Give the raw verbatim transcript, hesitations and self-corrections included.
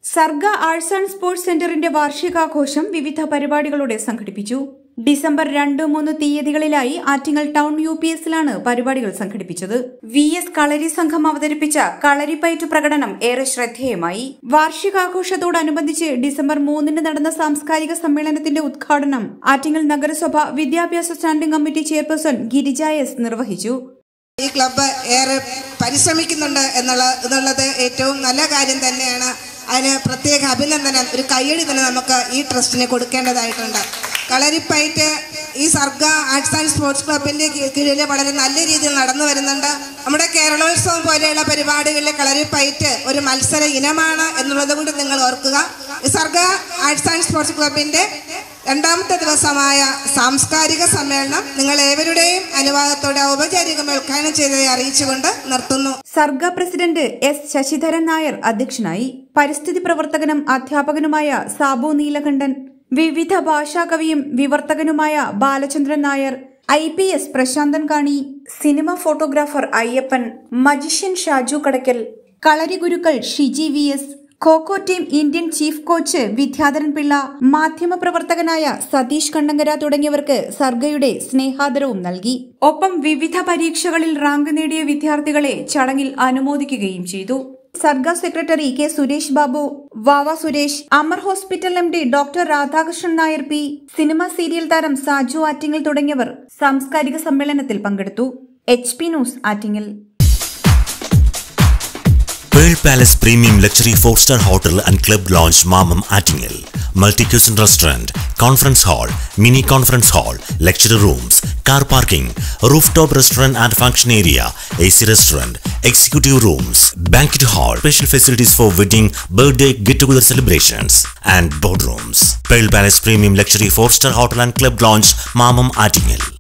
സർഗ arts and sports സെന്ററിന്റെ വാർഷികാഘോഷം വിവിധ പരിപാടികളോടെ സംഘടിപ്പിച്ചു. ഡിസംബർ രണ്ട് മൂന്ന് തീയതികളിലായി ആറ്റിങ്ങൽ ടൗൺ യു പി എസിലാണ് പരിപാടികൾ സംഘടിപ്പിച്ചത്. വി എസ് കളരി സംഘം അവതരിപ്പിച്ച കളരിപ്പയറ്റ് പ്രകടനം ഏറെ ശ്രദ്ധേയമായി. വാർഷികാഘോഷത്തോടനുബന്ധിച്ച് ഡിസംബർ മൂന്നിന് നടന്ന സാംസ്കാരിക സമ്മേളനത്തിന്റെ ഉദ്ഘാടനം ആറ്റിങ്ങൽ നഗരസഭ വിദ്യാഭ്യാസ standing committee chairperson Girija S നിർവഹിച്ചു. ഈ ക്ലബ്ബ് ഏറെ പരിശ്രമിക്കുന്നുണ്ട് എന്നുള്ളത് ഏറ്റവും നല്ല കാര്യം തന്നെയാണ്. അതിന് പ്രത്യേക അഭിനന്ദനം, ഒരു കയ്യടി തന്നെ നമുക്ക് ഈ ട്രസ്റ്റിന് കൊടുക്കേണ്ടതായിട്ടുണ്ട്. കളരിപ്പയറ്റ് ഈ സർഗ ആർട്സ് ആൻഡ് സ്പോർട്സ് ക്ലബിൻ്റെ കീഴിൽ വളരെ നല്ല രീതിയിൽ നടന്നു വരുന്നുണ്ട്. നമ്മുടെ കേരളോത്സവം പോലെയുള്ള പരിപാടികളിൽ കളരിപ്പയറ്റ് ഒരു മത്സര ഇനമാണ് എന്നുള്ളത് കൊണ്ട് നിങ്ങൾ ഓർക്കുക. ഈ സർഗ ആർട്സ് ആൻഡ് സ്പോർട്സ് ക്ലബിൻ്റെ രണ്ടാമത്തെ ദിവസമായ സാംസ്കാരിക സമ്മേളനം നിങ്ങൾ ഏവരുടെയും അനുവാദത്തോടെ ഔപചാരികമായി ഉദ്ഘാടനം ചെയ്തതായി അറിയിച്ചുകൊണ്ട് നിർത്തുന്നു. സർഗ പ്രസിഡന്റ് എസ് ശശിധരൻ നായർ അധ്യക്ഷനായി. പരിസ്ഥിതി പ്രവർത്തകനും അധ്യാപകനുമായ സാബു നീലകണ്ഠൻ, വിവിധ ഭാഷാ കവിയും വിവർത്തകനുമായ Balachandran Nair, I P S Prasanthan Kani, cinema photographer Ayyappan, magician Shaju Kadakkal, kalari Gurukkal Shiji V S, kho kho team Indian chief coach Vidyadharan Pillai, മാധ്യമപ്രവർത്തകനായ സതീഷ് കണ്ണങ്കര തുടങ്ങിയവർക്ക് സർഗയുടെ സ്നേഹാദരവും നൽകി. ഒപ്പം വിവിധ പരീക്ഷകളിൽ റാങ്ക് നേടിയ വിദ്യാർത്ഥികളെ ചടങ്ങിൽ അനുമോദിക്കുകയും ചെയ്തു. Sarga secretary K Suresh Babu, Vava Suresh, Amar hospital M D doctor Radhakrishnan Nair P, cinema serial താരം സാജു ആറ്റിങ്ങൽ തുടങ്ങിയവർ സാംസ്കാരിക സമ്മേളനത്തിൽ പങ്കെടുത്തു. H P news Attingal. Pearl Palace Premium Luxury four star Hotel and Club Lounge Mamam Attingel. Multi-cuisine restaurant, conference hall, mini conference hall, lecture rooms, car parking, rooftop restaurant and function area, A C restaurant, executive rooms, banquet hall, special facilities for wedding, birthday, get-together celebrations, and boardrooms. Pearl Palace Premium Luxury four star Hotel and Club Lounge Mamam Attingel.